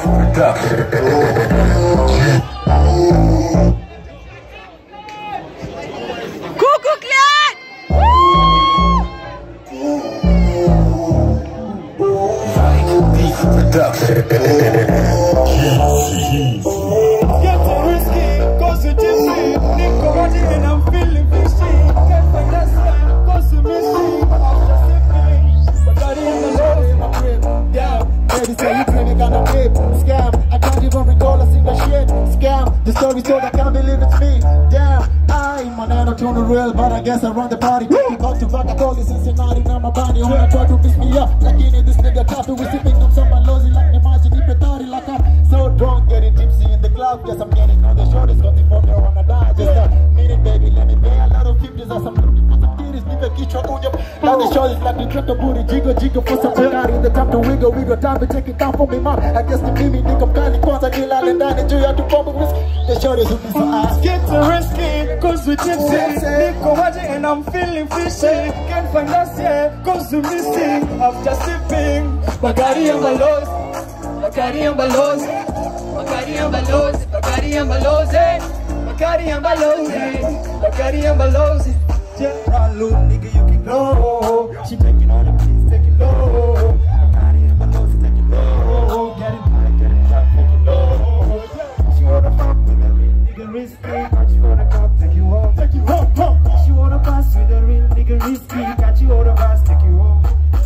Quku Qlan! Get so risky, cause you gypsy. Nico watching and I'm feeling fishy. Can't find that slime, cause you missing. After sipping, Barcadi in the low in my crib. Damn, baby say you claiming got a dip. Scam, I can't even recall a single shit. Scam, the story told, I can't believe it's me. Damn, my nano tune real, but I guess I run the party. Taking back to back, I call this Cincinnati, now my body. Wanna try to piss me up, like in this nigga coffee. We sipping up some balozi, like imagine if it's like I'm so drunk, getting tipsy in the club. Yes, I'm getting on the shortest, got the fuck, I wanna die. Just a minute, baby, let me pay a lot of 50s or some looking for some kitties. Leave a kitchen on your. Now the shortest like the truck, the booty, jiggle for some Barcadi. The time to wiggle, time to take it down for me, man. I guess the mimi, nigga, candy, kwanza, kill all and down, enjoy how to pump with whiskey. The shortest who be so ass. Get so risky, cause we tipsy. Nico watching and I'm feeling fishy. Can't find us yet, cause we're missing. After sipping, Barcadi and balozi. Barcadi and balozi, Barcadi and balozi, Barcadi and balozi, Barcadi and balozi, Barcadi and balozi. General look, nigga, you can go. She taking all the keys, take it low. Barcadi and balozi, take it low. Get it high, take it low. She wanna fuck with a real nigga risky, but she wanna come take you home, take you home. She wanna pass with a real nigga risky, got you on the bus, take you home.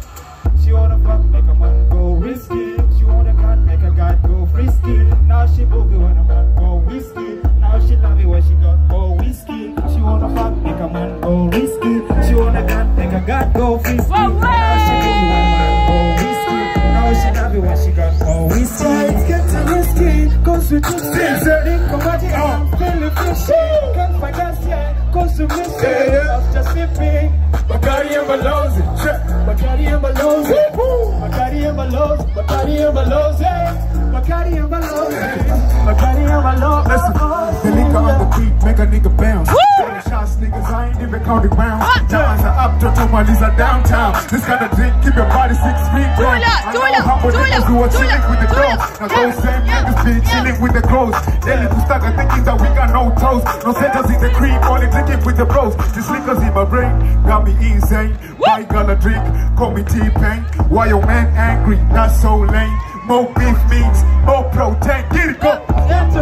She wanna fuck, make a man go risky. She wanna gun, make a guy go frisky. Now she boogie when a man go whiskey. Now she love it when she got go whiskey. She wanna fuck, make a man go risky. She wanna gun, make a guy go frisky. Now she boogie when a man go whiskey. Now she love it when she got go whiskey. It's getting risky, cause we took this. Nico watching, I'm feeling fishy. Can't find us yet, cause we missing. After sipping, Barcadi and balozi, Barcadi and balozi, Barcadi and balozi, Barcadi and balozi, Barcadi and balozi, Barcadi and balozi. Listen, the liquor on the beat make a nigga bounce. Shots, niggas, I ain't even counting rounds. Diamonds are up, Totomali's are downtown. This kind of drink, keep your body 6 feet long. I know how niggas who are chilling with the dogs. Now those same niggas be chilling with the crows. Daily to start thinking that we got no toes. No centers in the creek, only drinking with the bros. This liquor's in my brain, got me insane. Why gonna drink, call me T-Pain. Why your man angry, that's so lame. More beef meats, more protein, get it, go. And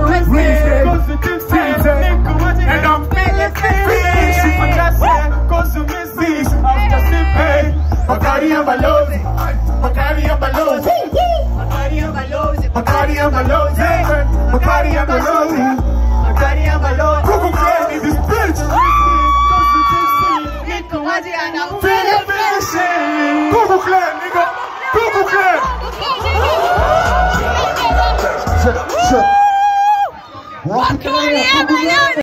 I'm feeling fishy. Cause you miss me after sipping. Barcadi and balozi, Barcadi and balozi, Barcadi and balozi, Barcadi and balozi, Barcadi and balozi, Barcadi and balozi. Quku Qlan in this bitch. Nico watching and I'm feeling fishy. Quku Qlan, nigga, Quku Qlan. Barcadi and balozi.